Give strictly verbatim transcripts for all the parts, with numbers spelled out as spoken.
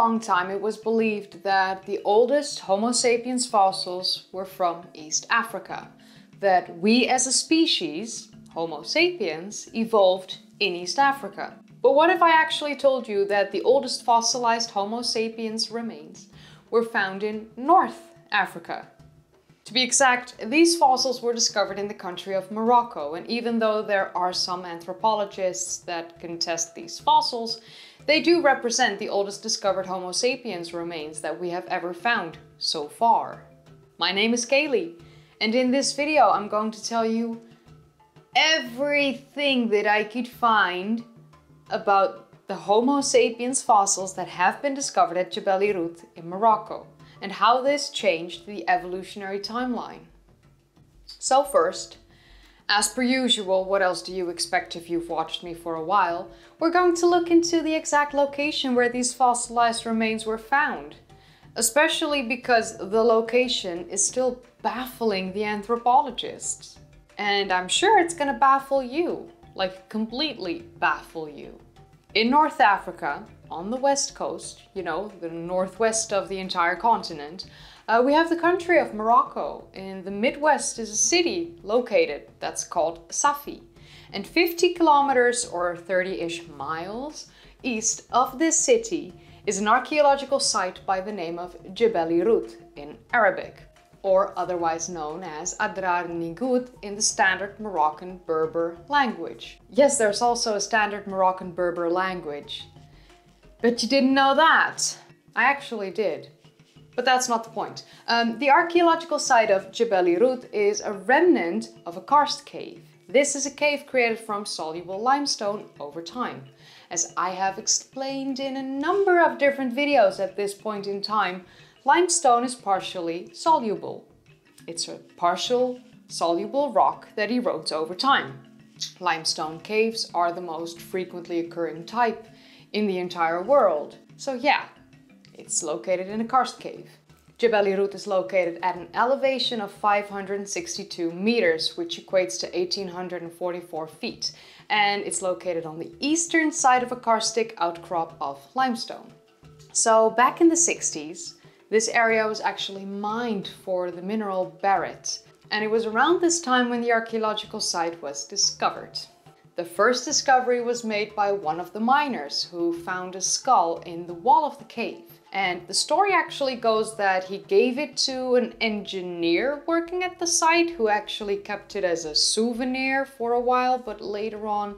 long time it was believed that the oldest Homo sapiens fossils were from East Africa, that we as a species, Homo sapiens, evolved in East Africa. But what if I actually told you that the oldest fossilized Homo sapiens remains were found in North Africa? To be exact, these fossils were discovered in the country of Morocco, and even though there are some anthropologists that contest these fossils, they do represent the oldest discovered Homo sapiens remains that we have ever found so far. My name is Kaylee, and in this video I'm going to tell you everything that I could find about the Homo sapiens fossils that have been discovered at Jebel Irhoud in Morocco, and how this changed the evolutionary timeline. So first, as per usual, what else do you expect if you've watched me for a while? We're going to look into the exact location where these fossilized remains were found, especially because the location is still baffling the anthropologists. And I'm sure it's gonna baffle you, like completely baffle you. In North Africa, on the west coast, you know, the northwest of the entire continent, uh, we have the country of Morocco. In the Midwest is a city located that's called Safi. And fifty kilometers or thirty-ish miles east of this city is an archaeological site by the name of Jebel Irhoud in Arabic, or otherwise known as Adrar Nigoud in the standard Moroccan Berber language. Yes, there's also a standard Moroccan Berber language. But you didn't know that. I actually did. But that's not the point. Um, the archaeological site of Jebel Irhoud is a remnant of a karst cave. This is a cave created from soluble limestone over time. As I have explained in a number of different videos at this point in time, limestone is partially soluble. It's a partial soluble rock that erodes over time. Limestone caves are the most frequently occurring type in the entire world. So yeah, it's located in a karst cave. Jebel Irhoud is located at an elevation of five hundred sixty-two meters, which equates to one thousand eight hundred forty-four feet. And it's located on the eastern side of a karstic outcrop of limestone. So back in the sixties, this area was actually mined for the mineral barite. And it was around this time when the archaeological site was discovered. The first discovery was made by one of the miners who found a skull in the wall of the cave. And the story actually goes that he gave it to an engineer working at the site who actually kept it as a souvenir for a while, but later on,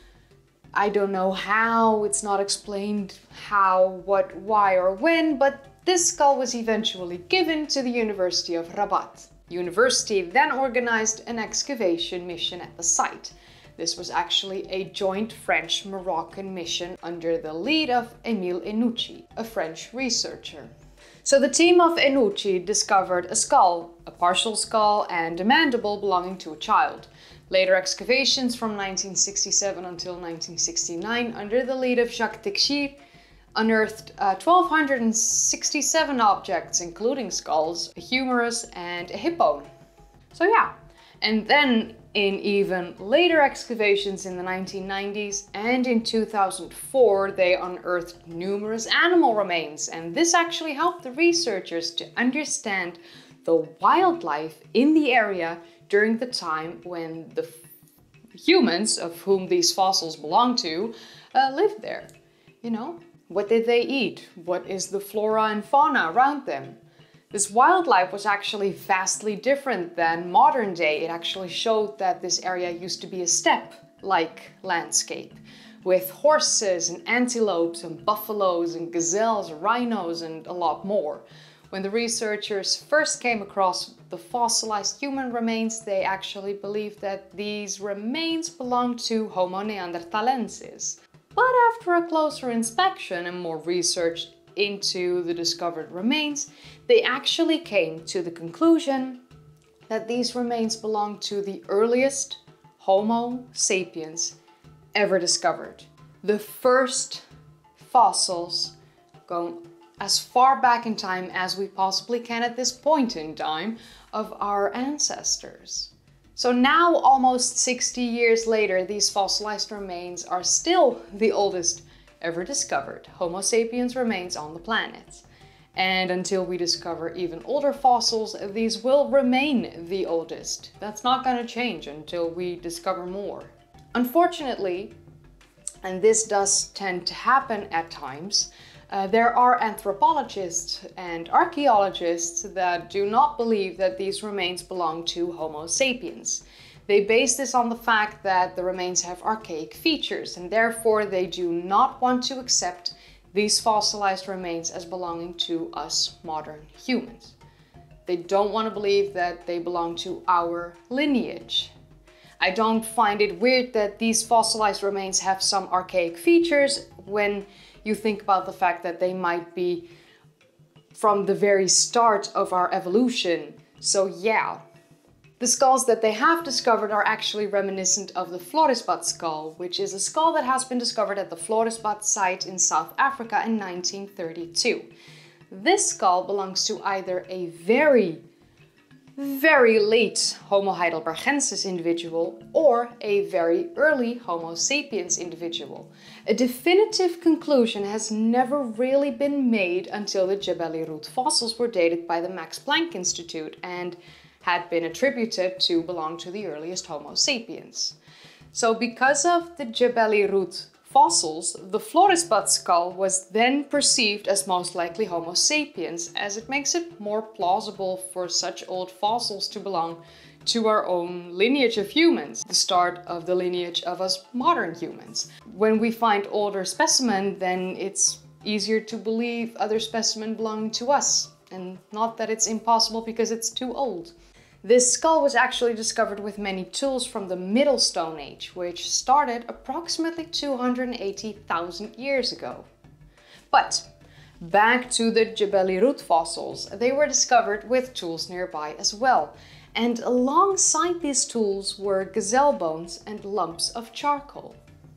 I don't know how, it's not explained how, what, why or when, but this skull was eventually given to the University of Rabat. The university then organized an excavation mission at the site. This was actually a joint French-Moroccan mission under the lead of Émile Henouchi, a French researcher. So the team of Henouchi discovered a skull, a partial skull and a mandible belonging to a child. Later excavations from nineteen sixty-seven until nineteen sixty-nine under the lead of Jacques Teixeira unearthed uh, one thousand two hundred sixty-seven objects, including skulls, a humerus and a hippo. So yeah, and then in even later excavations in the nineteen nineties and in two thousand four, they unearthed numerous animal remains, and this actually helped the researchers to understand the wildlife in the area during the time when the humans, of whom these fossils belong to, uh, lived there. You know, what did they eat? What is the flora and fauna around them? This wildlife was actually vastly different than modern day. It actually showed that this area used to be a steppe-like landscape with horses and antelopes and buffaloes and gazelles, rhinos and a lot more. When the researchers first came across the fossilized human remains, they actually believed that these remains belonged to Homo neanderthalensis. But after a closer inspection and more research into the discovered remains, they actually came to the conclusion that these remains belong to the earliest Homo sapiens ever discovered. The first fossils going as far back in time as we possibly can at this point in time of our ancestors. So now, almost sixty years later, these fossilized remains are still the oldest ever discovered Homo sapiens remains on the planet. And until we discover even older fossils, these will remain the oldest. That's not going to change until we discover more. Unfortunately, and this does tend to happen at times, uh, there are anthropologists and archaeologists that do not believe that these remains belong to Homo sapiens. They base this on the fact that the remains have archaic features, and therefore they do not want to accept these fossilized remains as belonging to us modern humans. They don't want to believe that they belong to our lineage. I don't find it weird that these fossilized remains have some archaic features when you think about the fact that they might be from the very start of our evolution. So yeah. The skulls that they have discovered are actually reminiscent of the Florisbad skull, which is a skull that has been discovered at the Florisbad site in South Africa in nineteen thirty-two. This skull belongs to either a very, very late Homo heidelbergensis individual or a very early Homo sapiens individual. A definitive conclusion has never really been made until the Jebel Irhoud fossils were dated by the Max Planck Institute and had been attributed to belong to the earliest Homo sapiens. So because of the Jebel Irhoud fossils, the Florisbad skull was then perceived as most likely Homo sapiens, as it makes it more plausible for such old fossils to belong to our own lineage of humans, the start of the lineage of us modern humans. When we find older specimens, then it's easier to believe other specimens belong to us, and not that it's impossible because it's too old. This skull was actually discovered with many tools from the Middle Stone Age, which started approximately two hundred eighty thousand years ago. But back to the Jebel Irhoud fossils, they were discovered with tools nearby as well. And alongside these tools were gazelle bones and lumps of charcoal.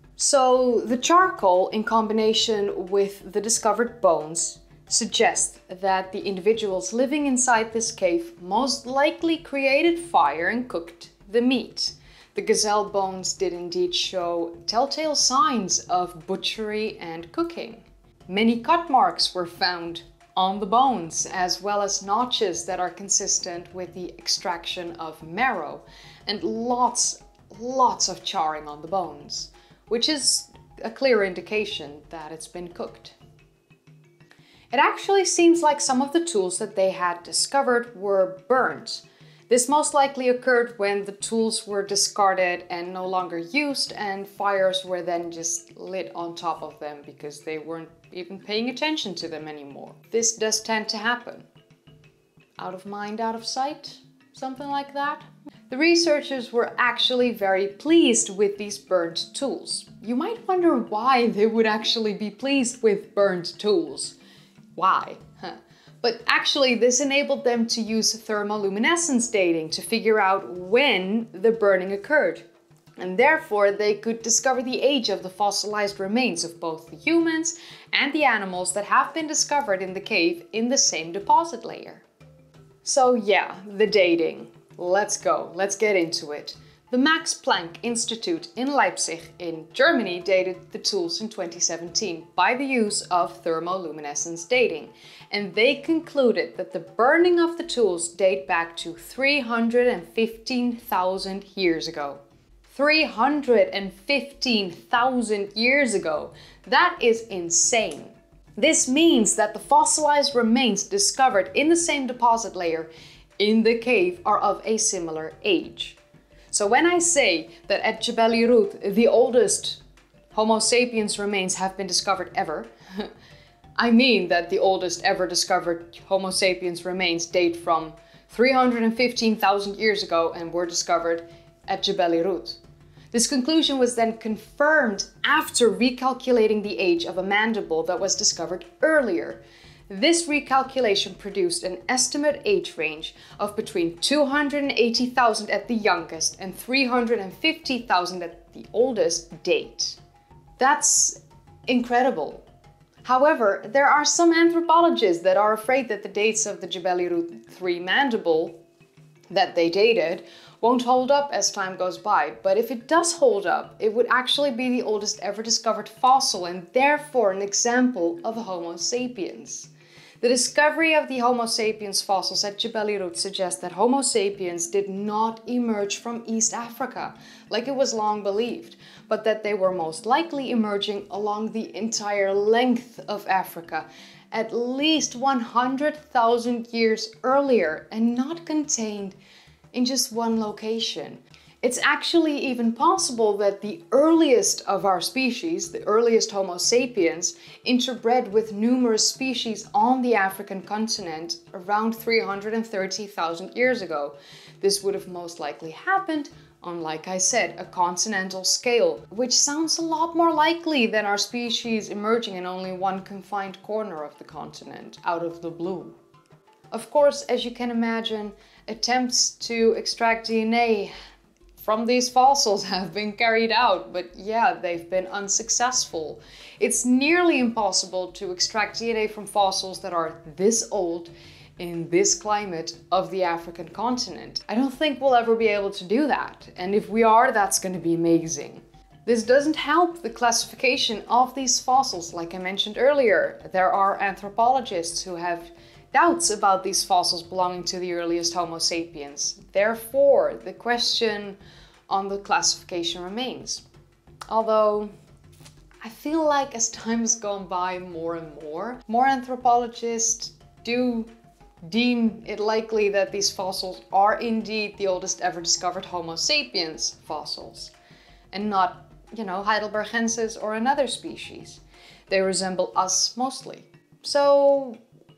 So the charcoal, in combination with the discovered bones, suggests that the individuals living inside this cave most likely created fire and cooked the meat. The gazelle bones did indeed show telltale signs of butchery and cooking. Many cut marks were found on the bones, as well as notches that are consistent with the extraction of marrow, and lots, lots of charring on the bones, which is a clear indication that it's been cooked. It actually seems like some of the tools that they had discovered were burnt. This most likely occurred when the tools were discarded and no longer used, and fires were then just lit on top of them because they weren't even paying attention to them anymore. This does tend to happen. Out of mind, out of sight? Something like that? The researchers were actually very pleased with these burnt tools. You might wonder why they would actually be pleased with burnt tools. Why? Huh. But actually this enabled them to use thermoluminescence dating to figure out when the burning occurred. And therefore they could discover the age of the fossilized remains of both the humans and the animals that have been discovered in the cave in the same deposit layer. So yeah, the dating. Let's go, let's get into it. The Max Planck Institute in Leipzig in Germany dated the tools in twenty seventeen by the use of thermoluminescence dating, and they concluded that the burning of the tools date back to three hundred fifteen thousand years ago. three hundred fifteen thousand years ago! That is insane! This means that the fossilized remains discovered in the same deposit layer in the cave are of a similar age. So when I say that at Jebel Irhoud the oldest Homo sapiens remains have been discovered ever, I mean that the oldest ever discovered Homo sapiens remains date from three hundred fifteen thousand years ago and were discovered at Jebel Irhoud. This conclusion was then confirmed after recalculating the age of a mandible that was discovered earlier. This recalculation produced an estimate age range of between two hundred eighty thousand at the youngest and three hundred fifty thousand at the oldest date. That's incredible. However, there are some anthropologists that are afraid that the dates of the Jebel Irhoud three mandible that they dated won't hold up as time goes by, but if it does hold up, it would actually be the oldest ever discovered fossil and therefore an example of a Homo sapiens. The discovery of the Homo sapiens fossils at Jebel Irhoud suggests that Homo sapiens did not emerge from East Africa, like it was long believed, but that they were most likely emerging along the entire length of Africa, at least one hundred thousand years earlier, and not contained in just one location. It's actually even possible that the earliest of our species, the earliest Homo sapiens, interbred with numerous species on the African continent around three hundred thirty thousand years ago. This would have most likely happened on, like I said, a continental scale, which sounds a lot more likely than our species emerging in only one confined corner of the continent, out of the blue. Of course, as you can imagine, attempts to extract D N A from these fossils have been carried out, but yeah, they've been unsuccessful. It's nearly impossible to extract D N A from fossils that are this old in this climate of the African continent. I don't think we'll ever be able to do that, and if we are, that's going to be amazing. This doesn't help the classification of these fossils. Like I mentioned earlier, there are anthropologists who have doubts about these fossils belonging to the earliest Homo sapiens. Therefore, the question on the classification remains. Although, I feel like as time has gone by more and more, more anthropologists do deem it likely that these fossils are indeed the oldest ever discovered Homo sapiens fossils, and not, you know, heidelbergensis or another species. They resemble us mostly. So,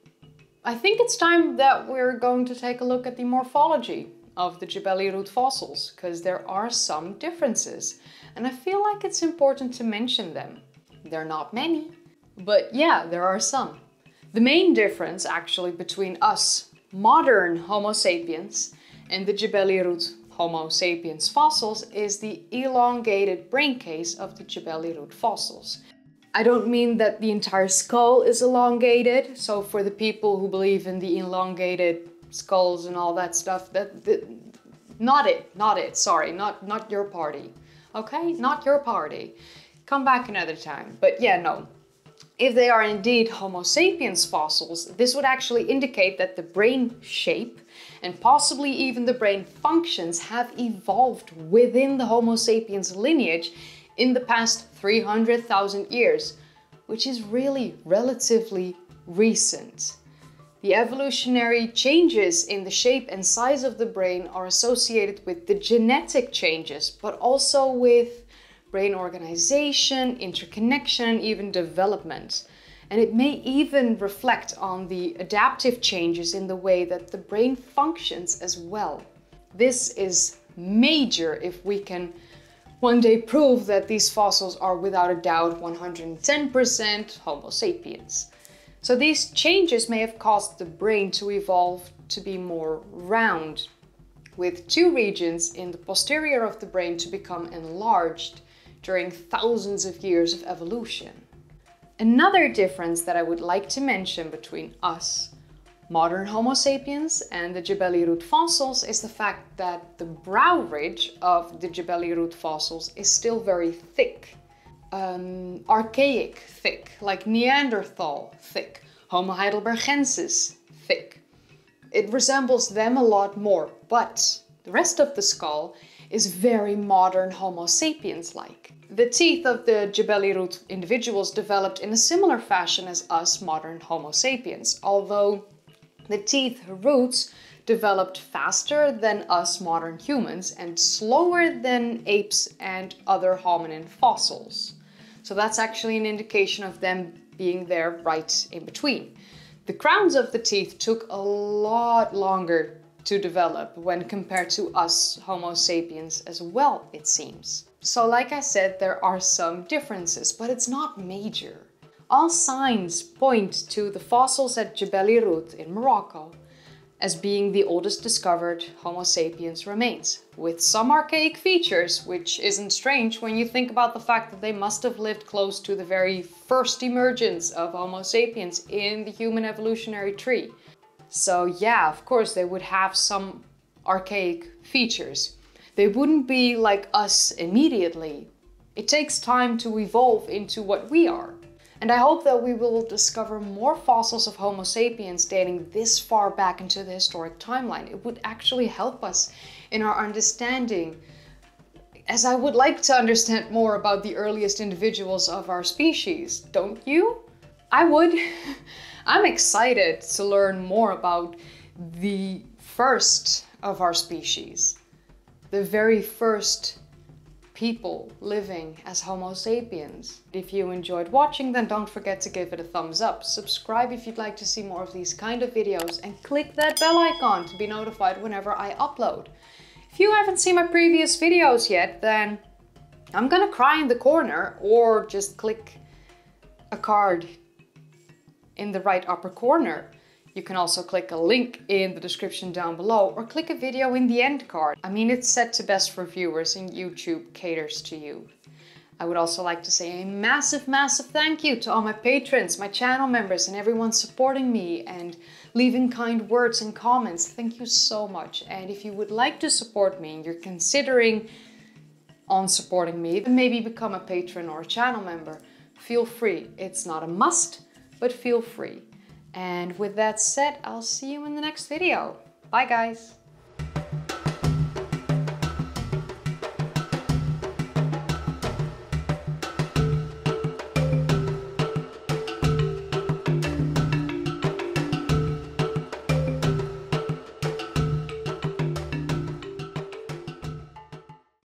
I think it's time that we're going to take a look at the morphology of the Jebel Irhoud fossils, because there are some differences, and I feel like it's important to mention them. They're not many, but yeah, there are some. The main difference actually between us, modern Homo sapiens, and the Jebel Irhoud Homo sapiens fossils is the elongated brain case of the Jebel Irhoud fossils. I don't mean that the entire skull is elongated, so for the people who believe in the elongated skulls and all that stuff, that, that not it, not it, sorry, not, not your party, okay? Not your party. Come back another time, but yeah, no. If they are indeed Homo sapiens fossils, this would actually indicate that the brain shape and possibly even the brain functions have evolved within the Homo sapiens lineage in the past three hundred thousand years, which is really relatively recent. The evolutionary changes in the shape and size of the brain are associated with the genetic changes, but also with brain organization, interconnection, and even development. And it may even reflect on the adaptive changes in the way that the brain functions as well. This is major if we can one day prove that these fossils are without a doubt one hundred ten percent Homo sapiens. So these changes may have caused the brain to evolve to be more round, with two regions in the posterior of the brain to become enlarged during thousands of years of evolution. Another difference that I would like to mention between us, modern Homo sapiens, and the Jebel Irhoud fossils is the fact that the brow ridge of the Jebel Irhoud fossils is still very thick. Um, archaic thick, like Neanderthal thick, Homo heidelbergensis thick. It resembles them a lot more, but the rest of the skull is very modern Homo sapiens-like. The teeth of the Jebel Irhoud individuals developed in a similar fashion as us modern Homo sapiens, although the teeth roots developed faster than us modern humans and slower than apes and other hominin fossils. So that's actually an indication of them being there right in between. The crowns of the teeth took a lot longer to develop when compared to us Homo sapiens as well, it seems. So like I said, there are some differences, but it's not major. All signs point to the fossils at Jebel Irhoud in Morocco as being the oldest discovered Homo sapiens remains, with some archaic features, which isn't strange when you think about the fact that they must have lived close to the very first emergence of Homo sapiens in the human evolutionary tree. So yeah, of course they would have some archaic features. They wouldn't be like us immediately. It takes time to evolve into what we are. And I hope that we will discover more fossils of Homo sapiens dating this far back into the historic timeline. It would actually help us in our understanding, as I would like to understand more about the earliest individuals of our species. Don't you? I would. I'm excited to learn more about the first of our species, the very first people living as Homo sapiens. If you enjoyed watching, then don't forget to give it a thumbs up. Subscribe if you'd like to see more of these kind of videos, and click that bell icon to be notified whenever I upload. If you haven't seen my previous videos yet, then I'm gonna cry in the corner, or just click a card in the right upper corner. You can also click a link in the description down below, or click a video in the end card. I mean, it's set to best for viewers and YouTube caters to you. I would also like to say a massive, massive thank you to all my patrons, my channel members, and everyone supporting me and leaving kind words and comments. Thank you so much. And if you would like to support me and you're considering on supporting me, then maybe become a patron or a channel member, feel free. It's not a must, but feel free. And with that said, I'll see you in the next video. Bye guys!